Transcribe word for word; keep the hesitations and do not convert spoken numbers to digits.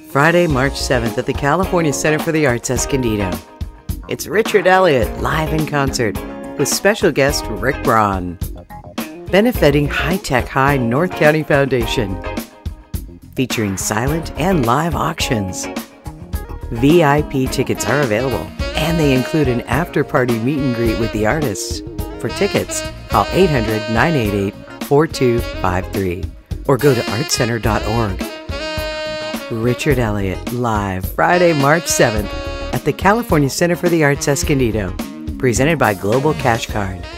Friday, March seventh at the California Center for the Arts, Escondido. It's Richard Elliot live in concert with special guest Rick Braun, benefiting High Tech High North County Foundation, featuring silent and live auctions. V I P tickets are available, and they include an after-party meet and greet with the artists. For tickets, call eight hundred, nine eight eight, four two five three or go to art center dot org. Richard Elliot live Friday, March seventh at the California Center for the Arts, Escondido, presented by Global Cash Card.